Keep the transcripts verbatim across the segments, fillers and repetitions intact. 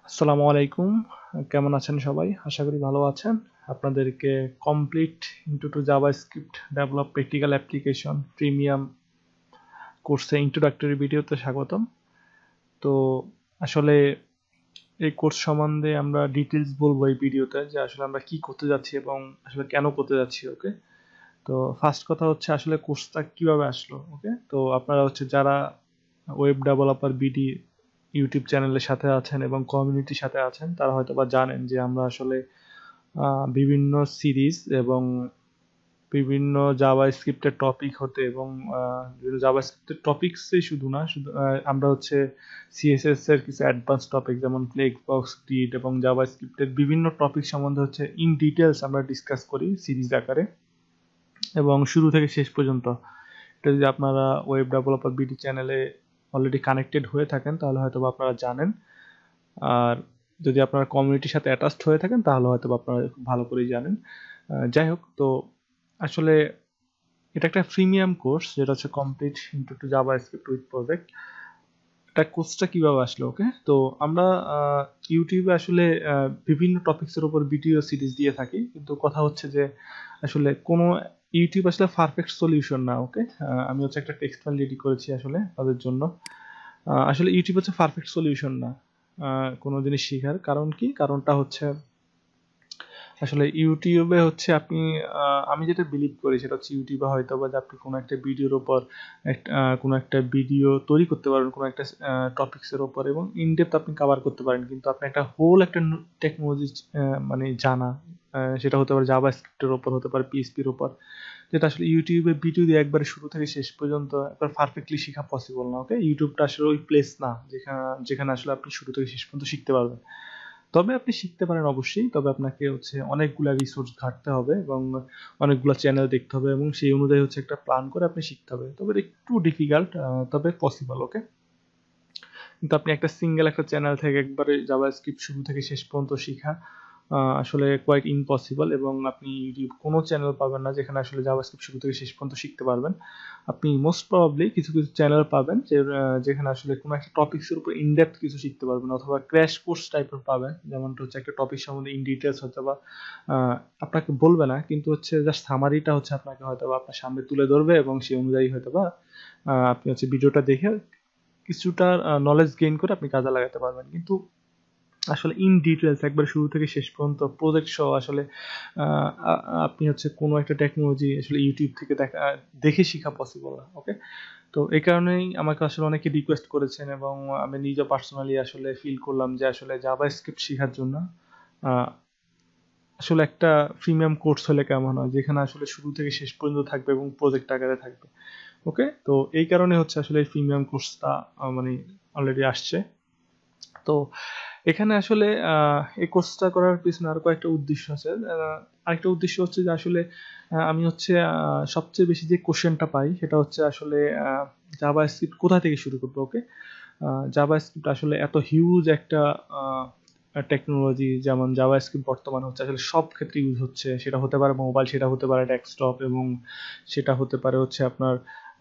আসসালামু আলাইকুম। কেমন আছেন সবাই? আশা করি ভালো আছেন। আপনাদেরকে complete intro to JavaScript develop practical application premium কোর্সে ইন্ট্রোডাক্টরি ভিডিওতে স্বাগতম। তো আসলে এই কোর্স সম্বন্ধে আমরা ডিটেলস বলবো এই ভিডিওতে, যে আসলে আমরা কি করতে যাচ্ছি এবং আসলে কেন করতে যাচ্ছি। ওকে, তো ফার্স্ট কথা হচ্ছে আসলে কোর্সটা কিভাবে আসলো। ওকে, তো আপনারা হচ্ছে যারা ওয়েব ডেভেলপার বিডি ইউটিউব চ্যানেলের সাথে আছেন এবং কমিউনিটির সাথে আছেন, তারা হয়তো বা জানেন যে আমরা আসলে আহ, বিভিন্ন সিরিজ এবং বিভিন্ন জাভা স্ক্রিপ্টের টপিক হতে এবং জাভা স্ক্রিপ্টের টপিক্সই শুধু না, শুধু আহ, আমরা হচ্ছে সিএসএস এর কিছু অ্যাডভান্স টপিক যেমন ফ্লেক্সবক্স, গ্রিড এবং জাভা স্ক্রিপ্টের বিভিন্ন টপিক সম্বন্ধে হচ্ছে ইন ডিটেলস আমরা ডিসকাস করি সিরিজ আকারে এবং শুরু থেকে শেষ পর্যন্ত। এটা যদি আপনারা ওয়েব ডেভেলপার বিডি চ্যানেলে অলরেডি কানেক্টেড হয়ে থাকেন তাহলে হয়তো বা আপনারা জানেন, আর যদি আপনারা কমিউনিটির সাথে অ্যাটাচড হয়ে থাকেন তাহলে হয়তো বা আপনারা খুব ভালো করেই জানেন। আহ, যাই হোক, তো আসলে এটা একটা প্রিমিয়াম কোর্স যেটা হচ্ছে complete intro to JavaScript with project. এটা কোর্সটা কিভাবে আসলো? ওকে, তো আমরা ইউটিউবে আসলে আহ, বিভিন্ন টপিকসের উপর ভিডিও সিরিজ দিয়ে থাকি, কিন্তু কথা হচ্ছে যে আসলে কোনো ইউটিউব আসলে পারফেক্ট সলিউশন না। ওকে, আমি হচ্ছে একটা টেক্সট ফাইল রেডি করেছি আসলে তাদের জন্য। আহ, আসলে ইউটিউব হচ্ছে পারফেক্ট সলিউশন না আহ, কোনো জিনিস শেখার। কারণ কি? কারণটা হচ্ছে আসলে ইউটিউবে হচ্ছে আপনি আহ, আমি যেটা বিলিভ করি সেটা হচ্ছে ইউটিউবে হয়তো বা যে আপনি কোনো একটা ভিডিওর উপর একটা আহ, কোনো একটা ভিডিও তৈরি করতে পারেন কোনো একটা টপিক্সের উপর এবং ইনডেপথ আপনি কভার করতে পারেন, কিন্তু আপনি একটা হোল একটা টেকনোলজি মানে জানা, আহ, সেটা হতে পারে জাভা স্ক্রিপ্টের উপর, হতে পারে পিএইচপির উপর, যেটা আসলে ইউটিউবে ভিডিও দিয়ে একবারে শুরু থেকে শেষ পর্যন্ত একবার পারফেক্টলি শেখা পসিবল না। ওকে, ইউটিউবটা আসলে ওই প্লেস না যেখানে যেখানে আসলে আপনি শুরু থেকে শেষ পর্যন্ত শিখতে পারবেন। তবে আপনি শিখতে পারেন অবশ্যই, তবে আপনাকে হচ্ছে অনেকগুলা রিসোর্স ঘাটতে হবে এবং অনেকগুলা চ্যানেল দেখতে হবে এবং সেই অনুযায়ী হচ্ছে একটা প্ল্যান করে আপনি শিখতে হবে। তবে এটা একটু ডিফিকাল্ট, তবে পসিবল। ওকে, কিন্তু আপনি একটা সিঙ্গেল একটা চ্যানেল থেকে একবারে জাভাস্ক্রিপ্ট শুরু থেকে শেষ পর্যন্ত শেখা আহ, আসলে কোয়াইট ইম্পসিবল, এবং আপনি ইউটিউব কোনো চ্যানেল পাবেন না যেখানে আসলে জাভাস্ক্রিপ্ট শুরু থেকে শেষ পর্যন্ত শিখতে পারবেন। আপনি মোস্ট প্রবাবলি কিছু কিছু চ্যানেল পাবেন যে আহ, যেখানে আসলে কোনো একটা টপিক্সের উপর ইনডেপথ কিছু শিখতে পারবেন, অথবা ক্র্যাশ কোর্স টাইপের পাবেন, যেমনটা হচ্ছে একটা টপিক সম্বন্ধে ইন ডিটেলস হয়তো বা আহ, আপনাকে বলবে না, কিন্তু হচ্ছে জাস্ট সামারিটা হচ্ছে আপনাকে হয়তো বা আপনার সামনে তুলে ধরবে এবং সেই অনুযায়ী হয়তো বা আহ, আপনি হচ্ছে ভিডিওটা দেখে কিছুটা নলেজ গেইন করে আপনি কাজে লাগাতে পারবেন। কিন্তু আসলে ইন ডিটেলস একবার শুরু থেকে শেষ পর্যন্ত প্রজেক্ট সহ আসলে আহ, আ- আপনি হচ্ছে কোনো একটা টেকনোলজি আসলে ইউটিউব থেকে দেখা দেখে শেখা পসিবল না। ওকে, তো এই কারণেই আমাকে আসলে অনেকে রিকোয়েস্ট করেছেন এবং আমি নিজে পার্সোনালি আসলে ফিল করলাম যে আসলে জাভাস্ক্রিপ্ট শেখার জন্য আহ, আসলে একটা প্রিমিয়াম কোর্স হলে কেমন হয়, যেখানে আসলে শুরু থেকে শেষ পর্যন্ত থাকবে এবং প্রজেক্ট আকারে থাকবে। ওকে, তো এই কারণে হচ্ছে আসলে এই প্রিমিয়াম কোর্সটা মানে অলরেডি আসছে। তো এখানে আসলে আহ, এই কোর্সটা করার পিছনে আরো কয়েকটা উদ্দেশ্য আছে। আহ, আরেকটা উদ্দেশ্য হচ্ছে যে আসলে আহ, আমি হচ্ছে আহ, সবচেয়ে বেশি যে কোশ্চেনটা পাই সেটা হচ্ছে আসলে জাভা স্ক্রিপ্ট কোথা থেকে শুরু করবো। ওকে, জাভা স্ক্রিপ্ট আসলে এত হিউজ একটা টেকনোলজি, যেমন জাভা স্ক্রিপ্ট বর্তমানে হচ্ছে আসলে সব ক্ষেত্রে ইউজ হচ্ছে, সেটা হতে পারে মোবাইল, সেটা হতে পারে ডেস্কটপ এবং সেটা হতে পারে হচ্ছে আপনার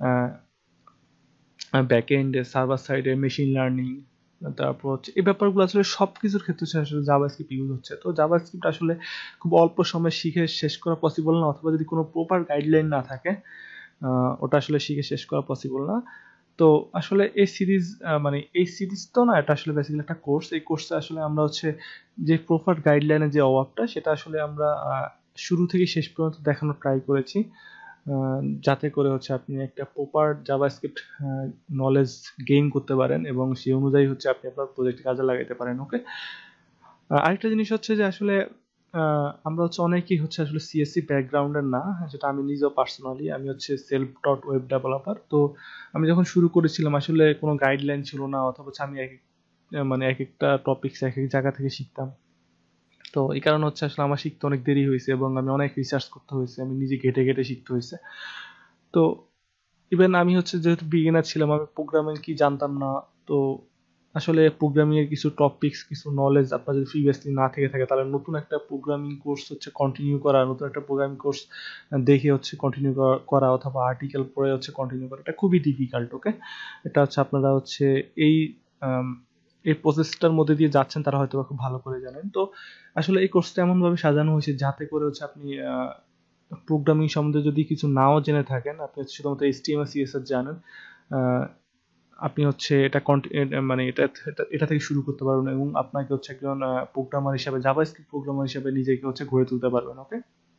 ব্যাকএন্ডে, সার্ভার সাইডে, মেশিন লার্নিং, তারপর হচ্ছে এই ব্যাপারগুলো আসলে সব কিছুর ক্ষেত্রে হচ্ছে আসলে জাভাস্ক্রিপ্ট ইউজ হচ্ছে। তো জাভাস্ক্রিপ্ট আসলে খুব অল্প সময় শিখে শেষ করা পসিবল না, অথবা যদি কোনো প্রপার গাইডলাইন না থাকে আহ, ওটা আসলে শিখে শেষ করা পসিবল না। তো আসলে এই সিরিজ মানে এই সিরিজ তো না, এটা আসলে বেসিক্যালি একটা কোর্স। এই কোর্সে আসলে আমরা হচ্ছে যে প্রপার গাইডলাইনের যে অভাবটা সেটা আসলে আমরা আহ, শুরু থেকে শেষ পর্যন্ত দেখানোর ট্রাই করেছি, আহ, যাতে করে হচ্ছে আপনি একটা প্রপার জাভাস্ক্রিপ্ট নলেজ গেইন করতে পারেন এবং সেই অনুযায়ী হচ্ছে আপনি আপনার প্রজেক্টে কাজে লাগাতে পারেন। ওকে, আরেকটা জিনিস হচ্ছে যে আসলে আহ, আমরা হচ্ছে অনেকেই হচ্ছে আসলে সিএসসি ব্যাকগ্রাউন্ডের না, যেটা আমি নিজেও পার্সোনালি, আমি হচ্ছে সেলফ টট ওয়েব ডেভেলপার। তো আমি যখন শুরু করেছিলাম আসলে কোনো গাইডলাইন ছিল না, অথবা হচ্ছে আমি এক এক আহ, মানে এক একটা টপিকস এক এক জায়গা থেকে শিখতাম। তো এই কারণে হচ্ছে আসলে আমার শিখতে অনেক দেরি হয়েছে এবং আমি অনেক রিসার্চ করতে হয়েছে, আমি নিজে ঘেটে ঘেটে শিখতে হয়েছে। তো ইভেন আমি হচ্ছে যেহেতু বিগিনার ছিলাম, আমি প্রোগ্রামিং কি জানতাম না। তো আসলে প্রোগ্রামিং এর কিছু টপিকস, কিছু নলেজ আপনার যদি প্রিভিয়াসলি না থেকে থাকে তাহলে নতুন একটা প্রোগ্রামিং কোর্স হচ্ছে কন্টিনিউ করা, নতুন একটা প্রোগ্রামিং কোর্স দেখে হচ্ছে কন্টিনিউ করা অথবা আর্টিকেল পড়ে হচ্ছে কন্টিনিউ করা, এটা খুবই ডিফিকাল্ট। ওকে, এটা হচ্ছে আপনারা হচ্ছে এই এই প্রসেসটার মধ্যে দিয়ে যাচ্ছেন তারা হয়তো খুব ভালো করে জানেন। তো আসলে এই কোর্সটা এমনভাবে সাজানো হয়েছে যাতে করে হচ্ছে আপনি প্রোগ্রামিং সম্বন্ধে যদি কিছু নাও জেনে থাকেন, আপনি শুধুমাত্র এইচটিএমএল সিএসএস জানেন, আপনি হচ্ছে এটা মানে এটা এটা থেকে শুরু করতে পারবেন এবং আপনাকে হচ্ছে একজন প্রোগ্রামার হিসেবে, জাভাস্ক্রিপ্ট প্রোগ্রামার হিসেবে নিজেকে হচ্ছে গড়ে তুলতে পারবেন। ওকে,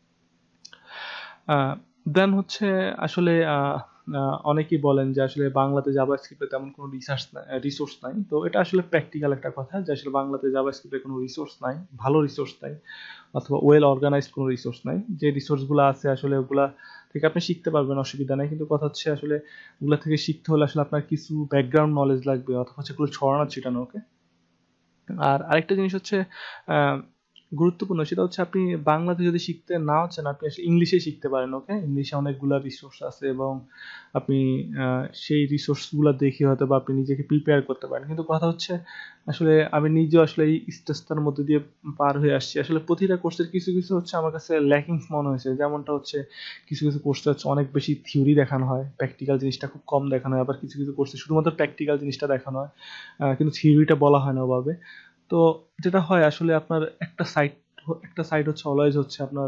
দেন হচ্ছে আসলে অনেকেই বলেন যে আসলে বাংলাতে জাভাস্ক্রিপ্টে তেমন কোনো রিসার্চ রিসোর্স নাই। তো এটা আসলে প্র্যাকটিক্যাল একটা কথা যে আসলে বাংলাতে জাভাস্ক্রিপ্টে কোনো রিসোর্স নাই, ভালো রিসোর্স নাই, অথবা ওয়েল অর্গানাইজড কোনো রিসোর্স নাই। যে রিসোর্সগুলো আছে আসলে ওগুলা থেকে আপনি শিখতে পারবেন, অসুবিধা নেই। কিন্তু কথা হচ্ছে আসলে ওগুলা থেকে শিখতে হলে আসলে আপনার কিছু ব্যাকগ্রাউন্ড নলেজ লাগবে, অথবা হচ্ছে এগুলো ছড়ানো ছিটানো। ওকে, আর আরেকটা জিনিস হচ্ছে গুরুত্বপূর্ণ, সেটা হচ্ছে আপনি বাংলাতে যদি শিখতে নাও চান, আপনি আসলে ইংলিশে শিখতে পারেন। ওকে, ইংলিশে অনেকগুলো রিসোর্স আছে এবং আপনি সেই রিসোর্সগুলো দেখে হয়তো বা আপনি নিজেকে প্রিপেয়ার করতে পারেন। কিন্তু কথা হচ্ছে আসলে আমি নিজেও আসলে এই স্টেজটার মধ্যে দিয়ে পার হয়ে আসছি। আসলে প্রতিটা কোর্সের কিছু কিছু হচ্ছে আমার কাছে ল্যাকিংস মনে হয়েছে। যেমনটা হচ্ছে কিছু কিছু কোর্সে হচ্ছে অনেক বেশি থিওরি দেখানো হয়, প্র্যাকটিক্যাল জিনিসটা খুব কম দেখানো হয়। আবার কিছু কিছু কোর্সে শুধুমাত্র প্র্যাকটিক্যাল জিনিসটা দেখানো হয়, কিন্তু থিওরিটা বলা হয় না ওভাবে। তো যেটা হয় আসলে আপনার একটা সাইড একটা সাইড হচ্ছে অলওয়েজ হচ্ছে আপনার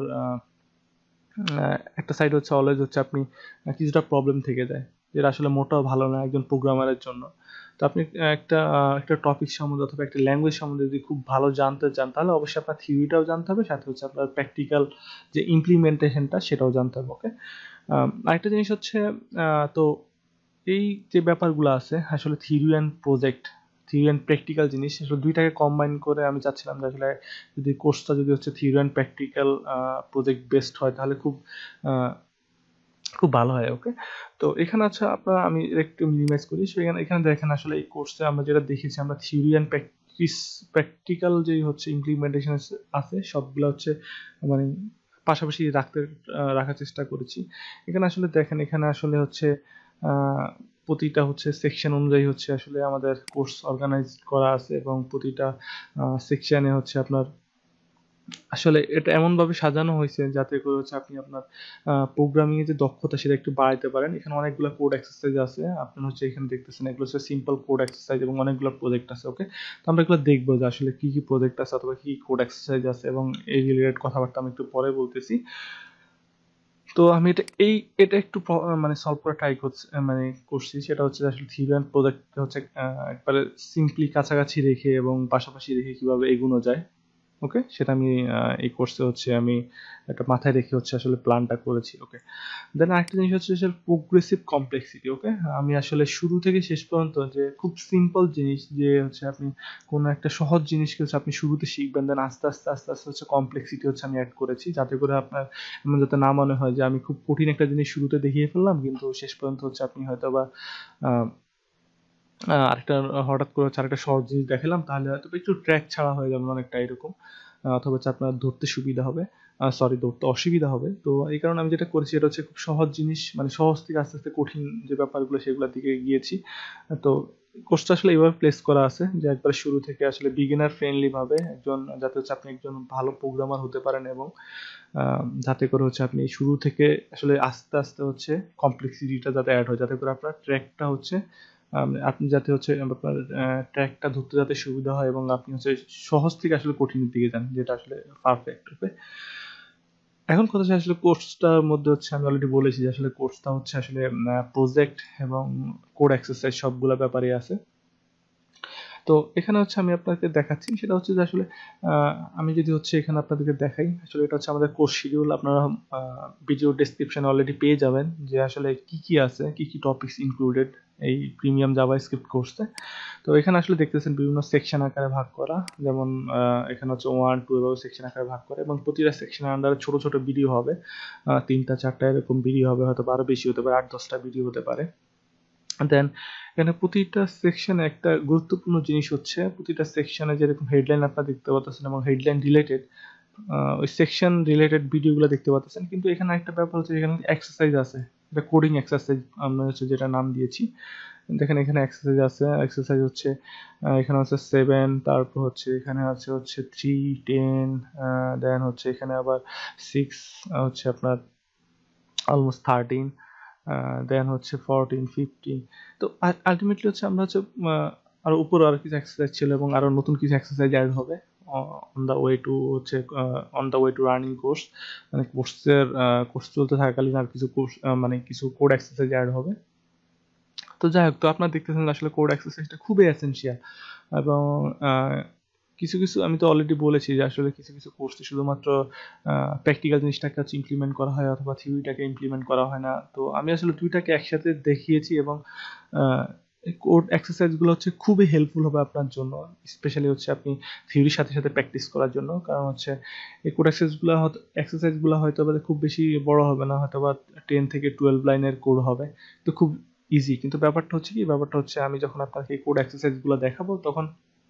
একটা সাইড হচ্ছে অলওয়েজ হচ্ছে আপনি কিছুটা প্রবলেম থেকে যায়, যেটা আসলে মোটেও ভালো না একজন প্রোগ্রামারের জন্য। তো আপনি একটা একটা টপিক সম্বন্ধে অথবা একটা ল্যাঙ্গুয়েজ সম্বন্ধে যদি খুব ভালো জানতে চান, তাহলে অবশ্যই আপনার থিওরিটাও জানতে হবে, সাথে হচ্ছে আপনার প্র্যাকটিক্যাল যে ইমপ্লিমেন্টেশনটা সেটাও জানতে হবে। ওকে, আরেকটা জিনিস হচ্ছে তো এই যে ব্যাপারগুলো আছে আসলে theory and project, theory and practical জিনিস আসলে দুইটাকে কম্বাইন করে আমি চাচ্ছিলাম যে আসলে যদি কোর্সটা যদি হচ্ছে theory and practical project based হয় তাহলে খুব খুব ভালো হয়। ওকে, তো এখানে আচ্ছা আপনার আমি একটু মিনিমাইজ করি। সো এখানে এখানে দেখেন আসলে এই কোর্সে আমরা যেটা দেখেছি, আমরা থিওরি অ্যান্ড প্র্যাকটিস প্র্যাকটিক্যাল যেই হচ্ছে ইমপ্লিমেন্টেশন আছে সবগুলো হচ্ছে মানে পাশাপাশি রাখতে রাখার চেষ্টা করেছি। এখানে আসলে দেখেন এখানে আসলে হচ্ছে প্রতিটা হচ্ছে সেকশন অনুযায়ী হচ্ছে আসলে আমাদের কোর্স অর্গানাইজ করা আছে এবং প্রতিটা সেকশনে হচ্ছে আপনার আসলে এটা এমনভাবে সাজানো হয়েছে যাতে করে হচ্ছে আপনি আপনার প্রোগ্রামিং এর যে দক্ষতা সেটা একটু বাড়াইতে পারেন। এখানে অনেকগুলো কোড এক্সারসাইজ আছে, আপনি হচ্ছে এখানে দেখতেছেন এগুলো হচ্ছে সিম্পল কোড এক্সারসাইজ এবং অনেকগুলো প্রজেক্ট আছে। ওকে, তো আমরা এগুলো দেখবো যে আসলে কি কি প্রজেক্ট আছে অথবা কি কোড এক্সারসাইজ আছে এবং এই রিলেটেড কথাবার্তা আমি একটু পরে বলতেছি। তো আমি এটা এই এটা একটু মানে সলভ করে ট্রাই করছি মানে করছি, সেটা হচ্ছে আসলে থিওরি অ্যান্ড প্রজেক্ট হচ্ছে একবারে সিম্পলি কাছাকাছি রেখে এবং পাশাপাশি রেখে কিভাবে এগোনো যায়। ওকে, সেটা আমি এই কোর্সে হচ্ছে আমি একটা মাথায় রেখে হচ্ছে আসলে প্ল্যানটা করেছি। ওকে, দেন আরেকটা জিনিস হচ্ছে আসলে প্রোগ্রেসিভ কমপ্লেক্সিটি। ওকে, আমি আসলে শুরু থেকে শেষ পর্যন্ত যে খুব সিম্পল জিনিস যে হচ্ছে আপনি কোনো একটা সহজ জিনিসকে হচ্ছে আপনি শুরুতে শিখবেন, দেন আস্তে আস্তে আস্তে আস্তে হচ্ছে কমপ্লেক্সিটি হচ্ছে আমি অ্যাড করেছি, যাতে করে আপনার এমন যাতে না মনে হয় যে আমি খুব কঠিন একটা জিনিস শুরুতে দেখিয়ে ফেললাম কিন্তু শেষ পর্যন্ত হচ্ছে আপনি হয়তো বা আরেকটা হঠাৎ করে হচ্ছে আরেকটা সহজ জিনিস দেখালাম, তাহলে হয়তো একটু ট্র্যাক ছাড়া হয়ে যাবে অনেকটা এরকম, অথবা হচ্ছে আপনার ধরতে সুবিধা হবে, সরি ধরতে অসুবিধা হবে। তো এই কারণে আমি যেটা করেছি এটা হচ্ছে খুব সহজ জিনিস, মানে সহজ থেকে আস্তে আস্তে কঠিন যে ব্যাপারগুলো সেগুলোর দিকে গিয়েছি। তো কোর্সটা আসলে এইভাবে প্লেস করা আছে যে একবার শুরু থেকে আসলে বিগিনার ফ্রেন্ডলি ভাবে একজন যাতে হচ্ছে আপনি একজন ভালো প্রোগ্রামার হতে পারেন এবং যাতে করে হচ্ছে আপনি শুরু থেকে আসলে আস্তে আস্তে হচ্ছে কমপ্লেক্সিটিটা যাতে অ্যাড হয়, যাতে করে আপনার ট্র্যাকটা হচ্ছে আপনি যাতে হচ্ছে আপনার ট্র্যাকটা ধরতে যাতে সুবিধা হয় এবং আপনি হচ্ছে সহজ থেকে আসলে কঠিনের দিকে যান, যেটা আসলে পারফেক্ট। ওকে, এখন কথা হচ্ছে আসলে কোর্সটার মধ্যে হচ্ছে আমি অলরেডি বলেছি যে আসলে কোর্সটা হচ্ছে আসলে প্রজেক্ট এবং কোড এক্সারসাইজ সবগুলো ব্যাপারে আছে। তো এখানে হচ্ছে আমি আপনাকে দেখাচ্ছি, সেটা হচ্ছে যে আসলে আমি যদি হচ্ছে এখানে আপনাদেরকে দেখাই, আসলে এটা হচ্ছে আমাদের কোর্স শিডিউল। আপনারা ভিডিও ডেসক্রিপশনে অলরেডি পেয়ে যাবেন যে আসলে কি কি আছে, কি কি টপিকস ইনক্লুডেড এই প্রিমিয়াম জাভাস্ক্রিপ্ট কোর্সে। তো এখানে আসলে দেখতেছেন বিভিন্ন সেকশন আকারে ভাগ করা, যেমন এখানে হচ্ছে ওয়ান টু এভাবে সেকশন আকারে ভাগ করা এবং প্রতিটা সেকশনের আন্ডারে ছোট ছোট ভিডিও হবে, তিনটা চারটা এরকম ভিডিও হবে, হয়তো আরো বেশি হতে পারে, আট দশটা ভিডিও হতে পারে। দেন এখানে প্রতিটা সেকশনে একটা গুরুত্বপূর্ণ জিনিস হচ্ছে প্রতিটা সেকশনে যেরকম হেডলাইন আপনারা দেখতে পাচ্ছেন এবং হেডলাইন রিলেটেড ওই সেকশন রিলেটেড ভিডিওগুলো দেখতে পাচ্ছেন। কিন্তু এখানে একটা ব্যাপার হচ্ছে এখানে এক্সারসাইজ আছে, এটা কোডিং এক্সারসাইজ আমরা হচ্ছে যেটা নাম দিয়েছি। দেখেন এখানে এক্সারসাইজ আছে, এক্সারসাইজ হচ্ছে এখানে হচ্ছে সেভেন, তারপর হচ্ছে এখানে আছে হচ্ছে থ্রি টেন, দেন হচ্ছে এখানে আবার সিক্স হচ্ছে আপনার অলমোস্ট থার্টিন, দেন হচ্ছে ফোরটিন ফিফটিন। তো আলটিমেটলি হচ্ছে আমরা হচ্ছে আরো উপরে আরো কিছু এক্সারসাইজ ছিল এবং আরো নতুন কিছু এক্সারসাইজ অ্যাড হবে অন দ্য ওয়ে টু হচ্ছে on the way to running course, মানে কোর্সের কোর্স চলতে থাকাকালীন আর কিছু কোর্স মানে কিছু কোড এক্সারসাইজ অ্যাড হবে। তো যাই হোক, তো আপনারা দেখতেছেন আসলে কোড এক্সারসাইজটা খুবই এসেনশিয়াল এবং কিছু কিছু আমি তো অলরেডি বলেছি যে আসলে কিছু কিছু কোর্সে শুধুমাত্র প্র্যাকটিক্যাল জিনিসটাকে হচ্ছে ইমপ্লিমেন্ট করা হয় অথবা থিওরিটাকে ইমপ্লিমেন্ট করা হয় না। তো আমি আসলে দুইটাকে একসাথে দেখিয়েছি এবং কোড এক্সারসাইজগুলো হচ্ছে খুবই হেল্পফুল হবে আপনার জন্য, স্পেশালি হচ্ছে আপনি থিওরির সাথে সাথে প্র্যাকটিস করার জন্য। কারণ হচ্ছে এই কোড এক্সারসাইজগুলো এক্সারসাইজগুলো হয়তো বা খুব বেশি বড় হবে না, হয়তো বা টেন থেকে টুয়েলভ লাইনের কোড হবে, তো খুব ইজি। কিন্তু ব্যাপারটা হচ্ছে কি, ব্যাপারটা হচ্ছে আমি যখন আপনাকে এই কোড এক্সারসাইজগুলো দেখাবো তখন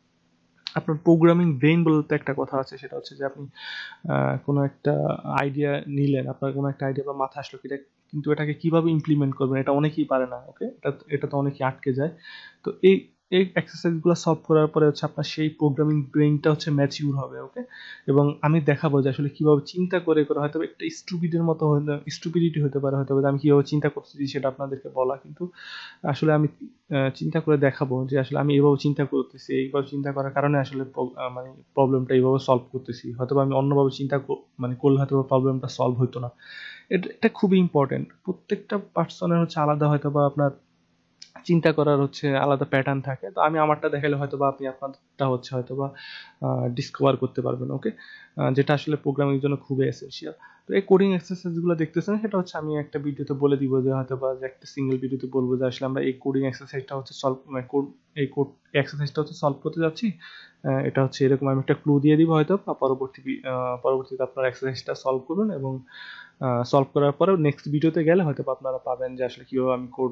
আপনার প্রোগ্রামিং ব্রেইন বলতে একটা কথা আছে, সেটা হচ্ছে যে আপনি কোনো একটা আইডিয়া নিলেন, আপনার কোনো একটা আইডিয়া বা মাথা আসলো, এটা কিন্তু এটাকে কিভাবে ইমপ্লিমেন্ট করবেন এটা অনেকেই পারে না। ওকে, এটা এটা তো অনেকেই আটকে যায়। তো এই এই এক্সারসাইজগুলো সলভ করার পরে হচ্ছে আপনার সেই প্রোগ্রামিং ব্রেইনটা হচ্ছে ম্যাচিউর হবে। ওকে, এবং আমি দেখাবো যে আসলে কিভাবে চিন্তা করে করে হয়তো একটা স্টুপিডের মতো স্টুপিডিটি হতে পারে, হয়তো আমি কিভাবে চিন্তা করতেছি সেটা আপনাদেরকে বলা, কিন্তু আসলে আমি চিন্তা করে দেখাবো যে আসলে আমি এইভাবে চিন্তা করতেছি, এইভাবে চিন্তা করার কারণে আসলে মানে প্রবলেমটা এইভাবে সলভ করতেছি, হয়তো আমি অন্যভাবে চিন্তা মানে করলে হয়তো প্রবলেমটা সলভ হতো না। এটা এটা খুবই ইম্পর্টেন্ট। প্রত্যেকটা পার্সনের হচ্ছে আলাদা হয়তো বা আপনার চিন্তা করার হচ্ছে আলাদা প্যাটার্ন থাকে। তো আমি আমারটা দেখালে হয়তো বা আপনি আপনারটা হচ্ছে হয়তো বা ডিসকভার করতে পারবেন। ওকে, যেটা আসলে প্রোগ্রামিং জন্য খুবই এসেনশিয়াল। তো এই কোডিং এক্সারসাইজগুলো দেখতেছেন, সেটা হচ্ছে আমি একটা ভিডিওতে বলে দিব যে হয়তো বা যে একটা সিঙ্গেল ভিডিওতে বলবো যে আসলে আমরা এই কোডিং এক্সারসাইজটা হচ্ছে সলভ কোড এই কোড এক্সারসাইজটা হচ্ছে সলভ করতে যাচ্ছি, এটা হচ্ছে এরকম আমি একটা ক্লু দিয়ে দিব হয়তো, বা পরবর্তী পরবর্তীতে আপনারা এক্সারসাইজটা সলভ করবেন এবং সলভ করার পরে নেক্সট ভিডিওতে গেলে হয়তো আপনারা পাবেন যে আসলে কিভাবে আমি কোড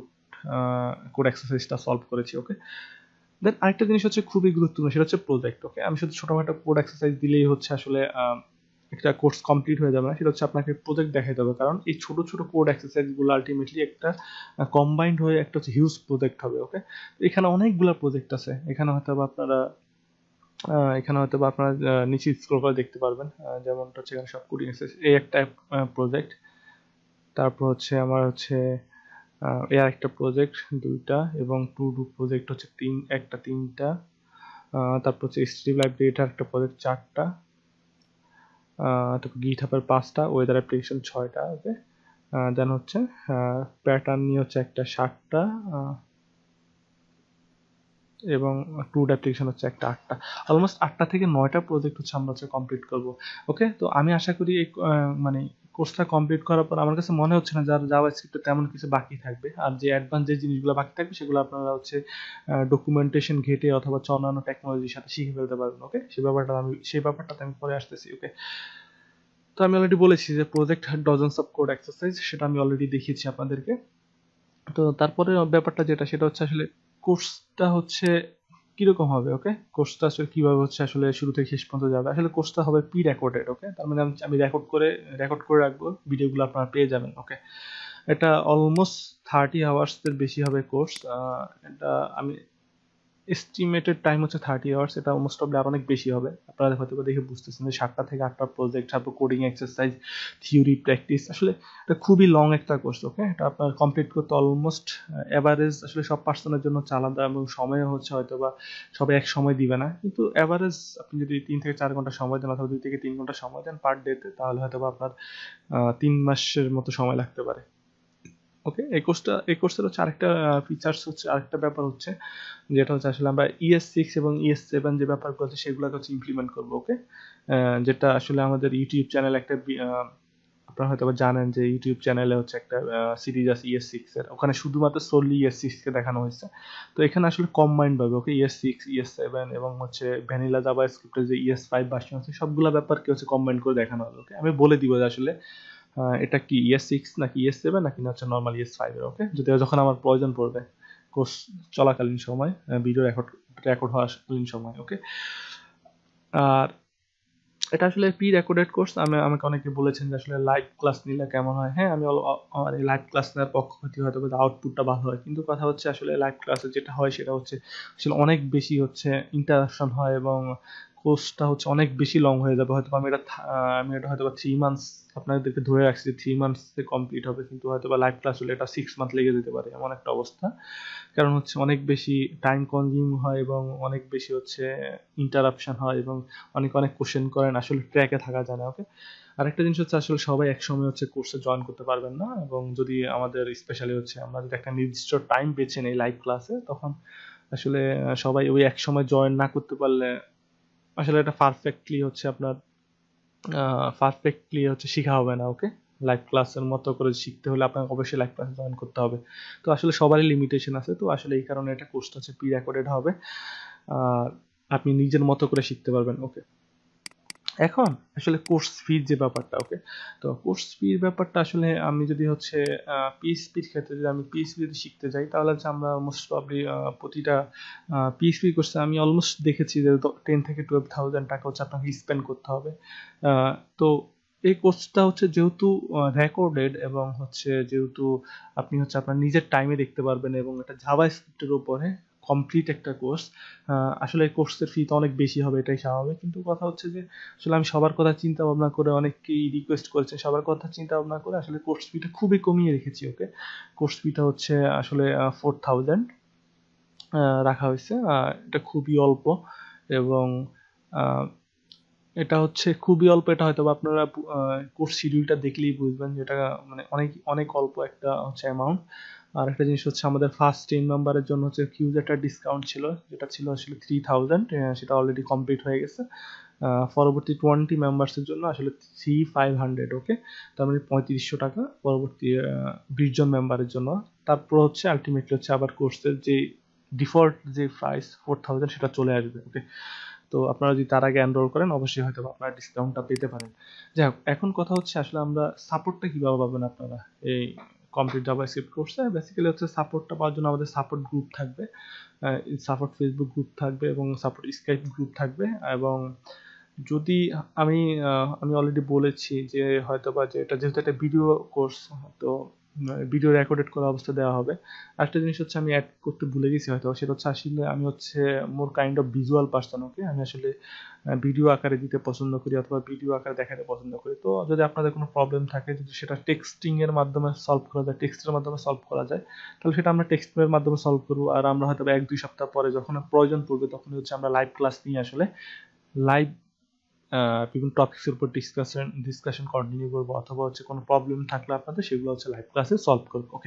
কোড এক্সারসাইজটা সলভ করেছি। ওকে, দেন আরেকটা জিনিস হচ্ছে খুবই গুরুত্বপূর্ণ, সেটা হচ্ছে প্রজেক্ট। ওকে, আমি শুধু ছোটখাটো কোড এক্সারসাইজ দিলেই হচ্ছে আসলে একটা কোর্স কমপ্লিট হয়ে যাবে না, সেটা হচ্ছে আপনাকে প্রজেক্ট দেখাতে হবে। কারণ এই ছোট ছোট কোড এক্সারসাইজগুলো আলটিমেটলি একটা কম্বাইন্ড হয়ে একটা হচ্ছে হিউজ প্রজেক্ট হবে। ওকে, এখানে অনেকগুলো প্রজেক্ট আছে, এখানে হয়তো আপনারা এখানে হয়তো বা আপনারা নিচে স্ক্রল করে দেখতে পারবেন, যেমনটা হচ্ছে এখানে সব কোডিং এক্সারসাইজ, এই একটা প্রজেক্ট, তারপর হচ্ছে আমার হচ্ছে এর একটা প্রজেক্ট দুইটা, এবং টু ডু প্রজেক্ট হচ্ছে তিন একটা তিনটা, তারপর হচ্ছে স্ট্রিম লাইব্রেরিটার একটা প্রজেক্ট চারটা, তারপর গিটহাবের পাঁচটা, ওয়েদার অ্যাপ্লিকেশন ছয়টা। ওকে, দেন হচ্ছে প্যাটার্ন নিয়ে হচ্ছে একটা সাতটা, এবং টুড অ্যাপ্লিকেশন হচ্ছে একটা আটটা। অলমোস্ট আটটা থেকে নয়টা প্রজেক্ট হচ্ছে আমরা হচ্ছে কমপ্লিট করব। ওকে, তো আমি আশা করি এই মানে কোর্সটা কমপ্লিট করার পর আমার কাছে মনে হচ্ছে না যার জাভাস্ক্রিপ্টে তেমন কিছু বাকি থাকবে, আর যে অ্যাডভান্স যে জিনিসগুলো বাকি থাকবে সেগুলো আপনারা হচ্ছে ডকুমেন্টেশন ঘেটে অথবা অন্যান্য টেকনোলজির সাথে শিখে ফেলতে পারবেন। ওকে, সেই ব্যাপারটা আমি সেই ব্যাপারটাতে আমি পরে আসতেছি। ওকে, তো আমি অলরেডি বলেছি যে project dozens of code exercise, সেটা আমি অলরেডি দেখিয়েছি আপনাদেরকে। তো তারপরে ব্যাপারটা যেটা, সেটা হচ্ছে আসলে কোর্সটা হচ্ছে কিরকম হবে। ওকে, কোর্সটা আসলে কিভাবে হচ্ছে আসলে শুরু থেকে শেষ পর্যন্ত যাবে। আসলে কোর্সটা হবে প্রি রেকর্ডেড। ওকে, তার মানে আমি রেকর্ড করে রেকর্ড করে রাখবো, ভিডিওগুলো আপনারা পেয়ে যাবেন। ওকে, এটা অলমোস্ট থার্টি আওয়ার্স এর বেশি হবে কোর্স। এটা আমি এস্টিমেটেড টাইম হচ্ছে থার্টি আওয়ার্স, এটা অলমোস্ট অবলি আর অনেক বেশি হবে। আপনারা হয়তো দেখে বুঝতেছেন যে সাতটা থেকে আটটা প্রজেক্ট, তারপর কোডিং এক্সারসাইজ, থিওরি, প্র্যাকটিস, আসলে এটা খুবই লং একটা কোর্স। ওকে, এটা আপনার কমপ্লিট করতে অলমোস্ট অ্যাভারেজ আসলে সব পার্সনের জন্য হচ্ছে আলাদা, এবং সময় হচ্ছে হয়তো বা সবাই এক সময় দিবে না, কিন্তু অ্যাভারেজ আপনি যদি তিন থেকে চার ঘন্টা সময় দেন অথবা দুই থেকে তিন ঘন্টা সময় দেন পার ডেতে, তাহলে হয়তো বা আপনার তিন মাসের মতো সময় লাগতে পারে। ওকে, এই কোর্সটা এই কোর্সের হচ্ছে আরেকটা ফিচার্স হচ্ছে, আরেকটা ব্যাপার হচ্ছে যেটা হচ্ছে আসলে আমরা ইএস সিক্স এবং ইএস সেভেন যে ব্যাপারগুলো আছে সেগুলোকে হচ্ছে ইমপ্লিমেন্ট করবো। ওকে, যেটা আসলে আমাদের ইউটিউব চ্যানেল একটা, আপনারা হয়তো জানেন যে ইউটিউব চ্যানেলে হচ্ছে একটা সিরিজ আছে ইএস সিক্স এর, ওখানে শুধুমাত্র সোলি ইএস সিক্স কে দেখানো হয়েছে। তো এখানে আসলে কম্বাইন্ড ভাবে okay ES six, ES seven এবং হচ্ছে ভ্যানিলা জাভাস্ক্রিপ্টের যে ইএস ফাইভ ভার্সন আছে সবগুলা ব্যাপারকে হচ্ছে কম্বাইন্ড করে দেখানো হবে। ওকে, আমি বলে দিব যে আসলে এটা কি ইএস সিক্স নাকি ইএস সেভেন নাকি হচ্ছে নর্মাল ইএস ফাইভ এর। ওকে, যদি যখন আমার প্রয়োজন পড়বে কোর্স চলাকালীন সময়, ভিডিও রেকর্ড রেকর্ড হওয়াকালীন সময়। ওকে, আর এটা আসলে প্রি রেকর্ডেড কোর্স। আমি আমাকে অনেকে বলেছেন যে আসলে লাইভ ক্লাস নিলে কেমন হয়। হ্যাঁ, আমি আমার এই লাইভ ক্লাস নেওয়ার পক্ষ হতে হয়তো আউটপুটটা ভালো হয়, কিন্তু কথা হচ্ছে আসলে লাইভ ক্লাসে যেটা হয় সেটা হচ্ছে আসলে অনেক বেশি হচ্ছে ইন্টারাকশন হয় এবং কোর্সটা হচ্ছে অনেক বেশি লং হয়ে যাবে। হয়তো আমি এটা আমি এটা হয়তো থ্রি মান্থস আপনাদেরকে ধরে রাখছি, থ্রি মান্থসে কমপ্লিট হবে, কিন্তু হয়তো বা লাইভ ক্লাস হলে এটা সিক্স মান্থ লেগে যেতে পারে, এমন একটা অবস্থা। কারণ হচ্ছে অনেক বেশি টাইম কনজিউম হয় এবং অনেক বেশি হচ্ছে ইন্টারাপশন হয় এবং অনেক অনেক কোশ্চেন করেন, আসলে ট্র্যাকে থাকা যায় না। ওকে, আরেকটা জিনিস হচ্ছে আসলে সবাই একসময় হচ্ছে কোর্সে জয়েন করতে পারবেন না, এবং যদি আমাদের স্পেশালি হচ্ছে আমরা যদি একটা নির্দিষ্ট টাইম বেছে নেই লাইভ ক্লাসে, তখন আসলে সবাই ওই এক সময় জয়েন না করতে পারলে আসলে এটা পারফেক্টলি হচ্ছে আপনার পারফেক্টলি হচ্ছে শেখা হবে না। ওকে, লাইভ ক্লাসের মতো করে শিখতে হলে আপনাকে অবশ্যই লাইভ ক্লাসে জয়েন করতে হবে। তো আসলে সবারই লিমিটেশন আছে, তো আসলে এই কারণে এটা কোর্সটা হচ্ছে প্রি রেকর্ডেড হবে, আর আপনি নিজের মতো করে শিখতে পারবেন। ওকে, এখন আসলে কোর্স ফির যে ব্যাপারটা, ওকে, তো কোর্স ফির ব্যাপারটা আসলে আমি যদি হচ্ছে পিএইচপির ক্ষেত্রে যদি আমি পিএইচপি যদি শিখতে যাই, তাহলে হচ্ছে আমরা মোস্ট প্রবলি প্রতিটা পিএইচপি কোর্সে আমি অলমোস্ট দেখেছি যে টেন থেকে টুয়েলভ থাউজেন্ড টাকা হচ্ছে আপনাকে স্পেন্ড করতে হবে। তো এই কোর্সটা হচ্ছে যেহেতু রেকর্ডেড এবং হচ্ছে যেহেতু আপনি হচ্ছে আপনার নিজের টাইমে দেখতে পারবেন এবং এটা জাভাস্ক্রিপ্টের উপরে কমপ্লিট একটা কোর্স, আসলে এই কোর্সের ফি তো অনেক বেশি হবে, এটাই স্বাভাবিক। কিন্তু কথা হচ্ছে যে আসলে আমি সবার কথা চিন্তা ভাবনা করে, অনেককেই রিকোয়েস্ট করেছে, সবার কথা চিন্তা ভাবনা করে আসলে কোর্স ফিটা খুবই কমিয়ে রেখেছি। ওকে, কোর্স ফিটা হচ্ছে আসলে ফোর থাউজেন্ড রাখা হয়েছে, এটা খুবই অল্প এবং এটা হচ্ছে খুবই অল্প। এটা হয়তো আপনারা কোর্স শিডিউলটা দেখলেই বুঝবেন যে এটা মানে অনেক অনেক অল্প একটা হচ্ছে অ্যামাউন্ট। আর একটা জিনিস হচ্ছে আমাদের ফার্স্ট টেন মেম্বারের জন্য হচ্ছে হিউজ একটা ডিসকাউন্ট ছিল, যেটা ছিল আসলে থ্রি থাউজেন্ড, সেটা অলরেডি কমপ্লিট হয়ে গেছে। পরবর্তী টোয়েন্টি মেম্বার্সের জন্য আসলে থ্রি ফাইভ হান্ড্রেড ওকে, তার মানে পঁয়ত্রিশশো টাকা পরবর্তী বিশ জন মেম্বারের জন্য। তারপর হচ্ছে আলটিমেটলি হচ্ছে আবার কোর্সের যে ডিফল্ট যে প্রাইস ফোর থাউজেন্ড সেটা চলে আসবে। ওকে, তো আপনারা যদি তার আগে এনরোল করেন অবশ্যই হয়তো আপনারা ডিসকাউন্টটা পেতে পারেন। যাই হোক, এখন কথা হচ্ছে আসলে আমরা সাপোর্টটা কীভাবে পাবেন আপনারা এই কমপ্লিট জাভাস্ক্রিপ্ট কোর্সে। বেসিক্যালি হচ্ছে সাপোর্টটা পাওয়ার জন্য আমাদের সাপোর্ট গ্রুপ থাকবে, সাপোর্ট ফেসবুক গ্রুপ থাকবে এবং সাপোর্ট স্কাইপ গ্রুপ থাকবে। এবং যদি আমি আমি অলরেডি বলেছি যে হয়তো বা যে এটা যেহেতু একটা ভিডিও কোর্স, তো ভিডিও রেকর্ডেড করা অবস্থা দেওয়া হবে। আরেকটা জিনিস হচ্ছে আমি অ্যাড করতে ভুলে গেছি হয়তো, সেটা হচ্ছে আসলে আমি হচ্ছে more kind of visual person. Okay, আমি আসলে ভিডিও আকারে দিতে পছন্দ করি অথবা ভিডিও আকারে দেখাতে পছন্দ করি। তো যদি আপনাদের কোনো প্রবলেম থাকে, যদি সেটা টেক্সটিং এর মাধ্যমে সলভ করা যায়, টেক্সটের মাধ্যমে সলভ করা যায়, তাহলে সেটা আমরা টেক্সটের মাধ্যমে সলভ করবো। আর আমরা হয়তো এক দুই সপ্তাহ পরে যখন প্রয়োজন পড়বে তখন হচ্ছে আমরা লাইভ ক্লাস নিয়ে আসলে লাইভ বিভিন্ন টপিক্সের উপর ডিসকাশন ডিসকাশন কন্টিনিউ করবো, অথবা হচ্ছে কোনো প্রবলেম থাকলে আপনাদের সেগুলো হচ্ছে লাইভ ক্লাসে সলভ করবো। ওকে,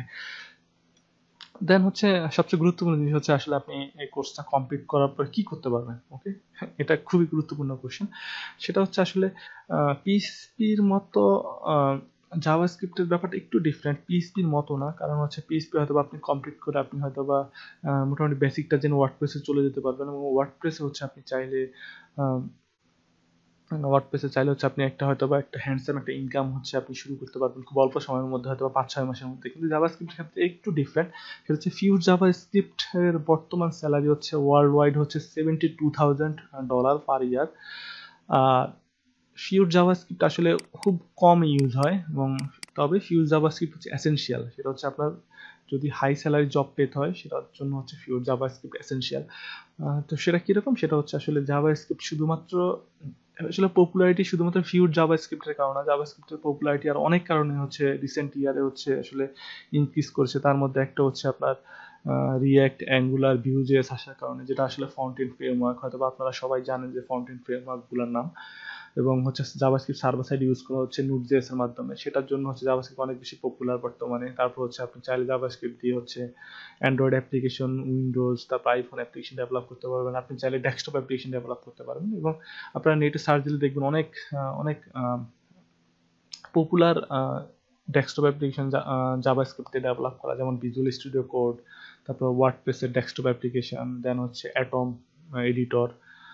দেন হচ্ছে সবচেয়ে গুরুত্বপূর্ণ জিনিস হচ্ছে আসলে আপনি এই কোর্সটা কমপ্লিট করার পর কি করতে পারবেন। ওকে, এটা খুবই গুরুত্বপূর্ণ কোশ্চেন। সেটা হচ্ছে আসলে পিএইচপির মতো জাভাস্ক্রিপ্টের ব্যাপারটা একটু ডিফারেন্ট, পিএইচপির মতো না। কারণ হচ্ছে পিএইচপি হয়তো আপনি কমপ্লিট করে আপনি হয়তো বা মোটামুটি বেসিকটা যেন ওয়ার্ডপ্রেসে চলে যেতে পারবেন, এবং ওয়ার্ডপ্রেসে হচ্ছে আপনি চাইলে ওয়ার্ডপ্রেসে চাইলে হচ্ছে আপনি একটা হয়তো বা একটা হ্যান্ডসাম একটা ইনকাম হচ্ছে আপনি শুরু করতে পারবেন খুব অল্প সময়ের মধ্যে, হয়তো পাঁচ ছয় মাসের মধ্যে। কিন্তু জাভাস্ক্রিপ্টের ক্ষেত্রে একটু ডিফারেন্ট, সেটা হচ্ছে ফিউর জাভাস্ক্রিপ্টের বর্তমান স্যালারি হচ্ছে ওয়ার্ল্ড ওয়াইড হচ্ছে seventy two thousand dollar per year. আর ফিউর জাভাস্ক্রিপ্ট আসলে খুব কম ইউজ হয়, এবং তবে ফিউর জাভাস্ক্রিপ্ট হচ্ছে এসেনশিয়াল। সেটা হচ্ছে আপনার যদি হাই স্যালারি জব পেতে হয় সেটার জন্য হচ্ছে ফিউর জাভাস্ক্রিপ্ট এসেনশিয়াল। তো সেটা কীরকম, সেটা হচ্ছে আসলে জাভাস্ক্রিপ্ট শুধুমাত্র আসলে পপুলারিটি শুধুমাত্র ফিউর জাভাস্ক্রিপ্টের কারণে, জাভাস্ক্রিপ্টের পপুলারিটি আর অনেক কারণে হচ্ছে রিসেন্ট ইয়ারে হচ্ছে আসলে ইনক্রিজ করেছে। তার মধ্যে একটা হচ্ছে আপনার রিঅ্যাক্ট, অ্যাঙ্গুলার, ভিউজেস আসার কারণে, যেটা আসলে ফ্রন্ট-এন্ড ফ্রেমওয়ার্ক, হয়তো আপনারা সবাই জানেন যে ফ্রন্ট-এন্ড ফ্রেমওয়ার্কগুলোর নাম। এবং হচ্ছে জাভাস্ক্রিপ্ট সার্ভার সাইড ইউজ করা হচ্ছে নোড.জেএস এর মাধ্যমে, সেটার জন্য হচ্ছে জাভাস্ক্রিপ্ট অনেক বেশি পপুলার বর্তমানে। তারপর হচ্ছে আপনি চাইলে জাভাস্ক্রিপ্ট দিয়ে হচ্ছে অ্যান্ড্রয়েড অ্যাপ্লিকেশন, উইন্ডোজ, তারপর আইফোন অ্যাপ্লিকেশন ডেভেলপ করতে পারবেন, আপনি চাইলে ডেস্কটপ অ্যাপ্লিকেশন ডেভেলপ করতে পারবেন। এবং আপনারা নেটে সার্চ দিলে দেখবেন অনেক অনেক পপুলার ডেস্কটপ অ্যাপ্লিকেশন জাভাস্ক্রিপ্টে ডেভেলপ করা, যেমন ভিজুয়াল স্টুডিও কোড, তারপর ওয়ার্ডপ্রেসের ডেস্কটপ অ্যাপ্লিকেশন, দেন হচ্ছে অ্যাটম এডিটর,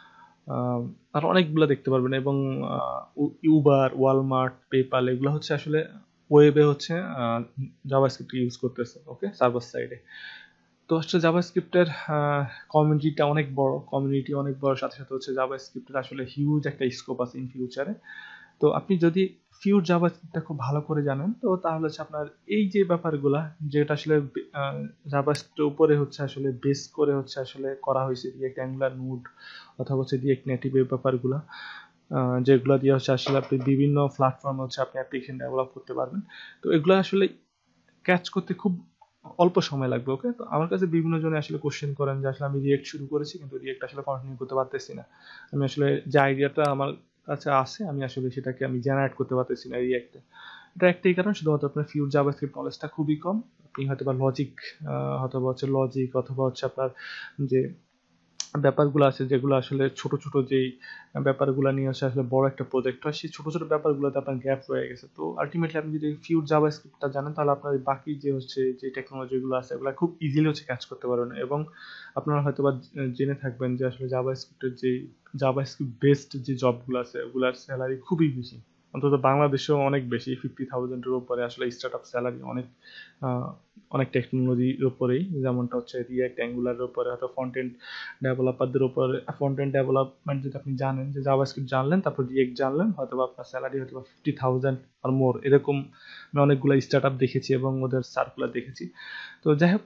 আর অনেকগুলো দেখতে পারবেন। এবং ইউবার, ওয়ালমার্ট, পেপাল, এগুলো হচ্ছে আসলে ওয়েবে হচ্ছে জাভাস্ক্রিপ্ট ইউজ করতেছে। ওকে, সার্ভার সাইডে। তো হচ্ছে জাভাস্ক্রিপ্টের কমিউনিটিটা অনেক বড়, কমিউনিটি অনেক বড়, সাথে সাথে হচ্ছে জাভাস্ক্রিপ্টের আসলে হিউজ একটা স্কোপ আছে ইন ফিউচারে। তো আপনি যদি পিওর জাভাস্ক্রিপ্টটা খুব ভালো করে জানেন, তো তাহলে হচ্ছে আপনার এই যে ব্যাপারগুলা যেটা আসলে জাভাস্ক্রিপ্টের উপরে হচ্ছে আসলে বেস করে হচ্ছে আসলে করা হয়েছে রিয়েক্ট অ্যাঙ্গুলার নোড অথবা হচ্ছে রিয়েক্ট নেটিভ এই ব্যাপারগুলা, যেগুলো দিয়ে হচ্ছে আসলে আপনি বিভিন্ন প্ল্যাটফর্মে হচ্ছে আপনি অ্যাপ্লিকেশন ডেভেলপ করতে পারবেন। তো এগুলো আসলে ক্যাচ করতে খুব অল্প সময় লাগবে। ওকে, তো আমার কাছে বিভিন্ন জনে আসলে কোশ্চেন করেন যে আসলে আমি রিয়েক্ট শুরু করেছি কিন্তু রিয়েক্ট আসলে কন্টিনিউ করতে পারতেছি না, আমি আসলে যে আইডিয়াটা আমার কাছে আছে আমি আসলে সেটাকে আমি জেনারেট করতে পারতেছি না রিয়েক্টে। এটা একটাই কারণ, শুধুমাত্র আপনার পিওর জাভাস্ক্রিপ্ট নলেজটা খুবই কম। আপনি হয়তো বা লজিক অথবা হচ্ছে লজিক অথবা হচ্ছে আপনার যে ব্যাপারগুলো আছে যেগুলো আসলে ছোট ছোট যেই ব্যাপারগুলো নিয়ে হচ্ছে আসলে বড় একটা প্রজেক্ট হয়, সেই ছোট ছোট ব্যাপারগুলোতে আপনার গ্যাপ রয়ে গেছে। তো আলটিমেটলি আপনি যদি পিওর জাভাস্ক্রিপ্টটা জানেন তাহলে আপনার বাকি যে হচ্ছে যে টেকনোলজিগুলো আছে এগুলো খুব ইজিলি হচ্ছে কাজ করতে পারবেন। এবং আপনারা হয়তো বা জেনে থাকবেন যে আসলে জাভাস্ক্রিপ্টের যে জাভাস্ক্রিপ্ট বেসড যে জবগুলো আছে ওগুলোর স্যালারি খুবই বেশি, অন্তত বাংলাদেশেও অনেক বেশি, ফিফটি থাউজেন্ডের উপরে আসলে স্টার্ট আপ স্যালারি অনেক অনেক টেকনোলজির উপরেই, যেমনটা হচ্ছে রিয়েক্ট অ্যাঙ্গুলারের উপরে হয়তো ফ্রন্ট এন্ড ডেভেলপারদের উপরে। ফ্রন্ট এন্ড ডেভেলপমেন্ট যদি আপনি জানেন যে জাভাস্ক্রিপ্ট জানলেন তারপর রিয়েক্ট জানলেন হয়তো বা আপনার স্যালারি হয়তো বা ফিফটি থাউজেন্ড আর মোর, এরকম আমি অনেকগুলো স্টার্ট আপ দেখেছি এবং ওদের সার্কুলার দেখেছি। তো যাই হোক,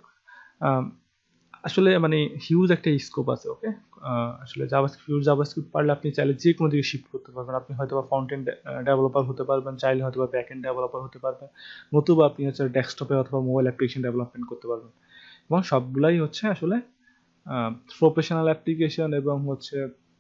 আসলে মানে হিউজ একটা স্কোপ আছে। ওকে, আসলে জাভাস্ক্রিপ্ট হিউজ জাভাস্ক্রিপ্ট পারলে আপনি চাইলে যে কোনো দিকে শিফট করতে পারবেন। আপনি হয়তো বা ফ্রন্ট এন্ড ডেভেলপার হতে পারবেন, চাইলে হয়তো বা ব্যাক এন্ড ডেভেলপার হতে পারবেন, নতুবা আপনি হচ্ছে ডেস্কটপে অথবা মোবাইল অ্যাপ্লিকেশন ডেভেলপমেন্ট করতে পারবেন। এবং সবগুলাই হচ্ছে আসলে প্রফেশনাল অ্যাপ্লিকেশন এবং হচ্ছে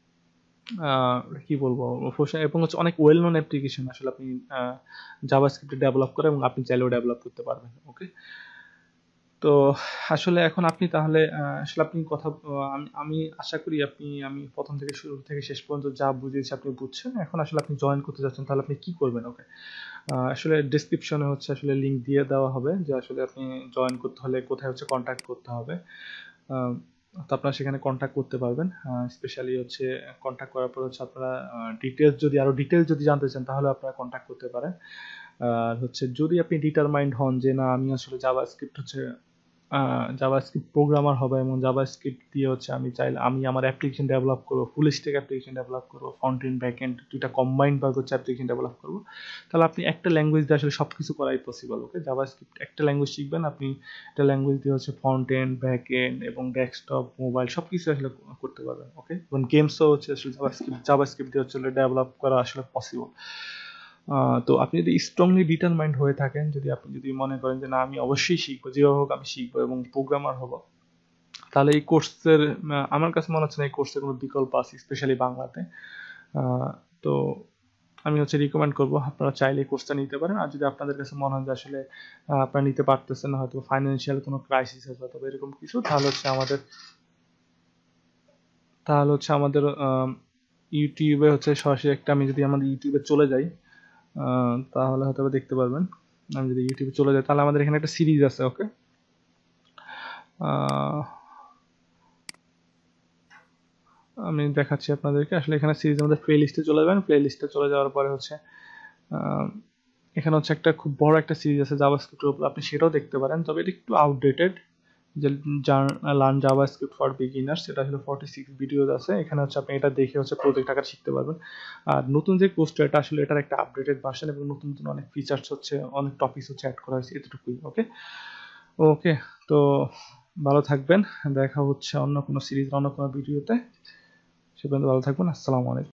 কি বলবো এবং হচ্ছে অনেক ওয়েল নোন অ্যাপ্লিকেশন আসলে আপনি জাভাস্ক্রিপ্টে ডেভেলপ করে এবং আপনি চাইলেও ডেভেলপ করতে পারবেন। ওকে, তো আসলে এখন আপনি তাহলে আসলে আপনি কথা আমি আশা করি আপনি আমি প্রথম থেকে শুরু থেকে শেষ পর্যন্ত যা বুঝিয়েছি আপনি বুঝছেন। এখন আসলে আপনি জয়েন করতে যাচ্ছেন তাহলে আপনি কি করবেন? ওকে, আসলে ডেসক্রিপশনে হচ্ছে আসলে লিঙ্ক দিয়ে দেওয়া হবে যে আসলে আপনি জয়েন করতে হলে কোথায় হচ্ছে কন্ট্যাক্ট করতে হবে। তো আপনারা সেখানে কন্ট্যাক্ট করতে পারবেন। স্পেশালি হচ্ছে কন্ট্যাক্ট করার পর হচ্ছে আপনারা ডিটেলস যদি আরো ডিটেলস যদি জানতে চান তাহলে আপনারা কন্ট্যাক্ট করতে পারেন। আর হচ্ছে যদি আপনি ডিটারমাইন্ড হন যে না আমি আসলে জাভাস্ক্রিপ্ট হচ্ছে জাভাস্ক্রিপ্ট প্রোগ্রামার হবে এবং জাভাস্ক্রিপ্ট দিয়ে হচ্ছে আমি চাইলে আমি আমার অ্যাপ্লিকেশন ডেভেলপ করবো, ফুল স্ট্যাক অ্যাপ্লিকেশন ডেভেলপ করবো, ফ্রন্ট এন্ড ব্যাক এন্ড দুইটা কম্বাইন্ড ভাবে হচ্ছে অ্যাপ্লিকেশন ডেভেলপ করবো, তাহলে আপনি একটা ল্যাঙ্গুয়েজ দিয়ে আসলে সব কিছু করাই পসিবল। ওকে, জাভাস্ক্রিপ্ট একটা ল্যাঙ্গুয়েজ শিখবেন, আপনি একটা ল্যাঙ্গুয়েজ দিয়ে হচ্ছে ফ্রন্ট এন্ড ব্যাক এন্ড এবং ডেস্কটপ মোবাইল সব কিছু আসলে করতে পারবেন। ওকে, এবং গেমসও হচ্ছে আসলে জাভাস্ক্রিপ্ট জাভাস্ক্রিপ্ট দিয়ে হচ্ছে ডেভেলপ করা আসলে পসিবল। তো আপনি যদি স্ট্রংলি ডিটারমাইন্ড হয়ে থাকেন, যদি আপনি যদি মনে করেন যে না আমি অবশ্যই শিখবো, যেভাবে হোক আমি শিখবো এবং প্রোগ্রামার হব, তাহলে এই কোর্সের আমার কাছে মনে হচ্ছে না এই কোর্সের কোনো বিকল্প আছে, স্পেশালি বাংলাতে। তো আমি হচ্ছে রিকমেন্ড করবো আপনারা চাইলে এই কোর্সটা নিতে পারেন। আর যদি আপনাদের কাছে মনে হয় যে আসলে আপনারা নিতে পারতেছেন না, হয়তো ফাইন্যান্সিয়াল কোনো ক্রাইসিস আছে অথবা এরকম কিছু, তাহলে হচ্ছে আমাদের তাহলে হচ্ছে আমাদের ইউটিউবে হচ্ছে সরাসরি একটা আমি যদি আমাদের ইউটিউবে চলে যাই তাহলে হয়তো দেখতে পারবেন। আমি যদি ইউটিউবে চলে যাই তাহলে আমাদের এখানে একটা সিরিজ আছে। ওকে, আমি দেখাচ্ছি আপনাদেরকে। আসলে এখানে সিরিজ আমাদের প্লে লিস্টে চলে যাবেন, প্লে লিস্টে চলে যাওয়ার পরে হচ্ছে এখানে হচ্ছে একটা খুব বড় একটা সিরিজ আছে জাভাস্ক্রিপ্টের উপর, আপনি সেটাও দেখতে পারেন, তবে এটা একটু আউটডেটেড, যে লার্ন জাভাস্ক্রিপ্ট ফর বিগিনার্স, সেটা আসলে ফর্টি সিক্স ভিডিওজ আছে। এখানে হচ্ছে আপনি এটা দেখে হচ্ছে প্রজেক্ট আকার শিখতে পারবেন। আর নতুন যে কোর্সটা এটা আসলে এটার একটা আপডেটেড ভার্সন এবং নতুন নতুন অনেক ফিচার্স হচ্ছে অনেক টপিকস হচ্ছে অ্যাড করা হয়েছে, এতটুকুই। ওকে ওকে তো ভালো থাকবেন, দেখা হচ্ছে অন্য কোনো সিরিজ অন্য কোনো ভিডিওতে। সে পর্যন্ত ভালো থাকবেন। আসসালামু আলাইকুম।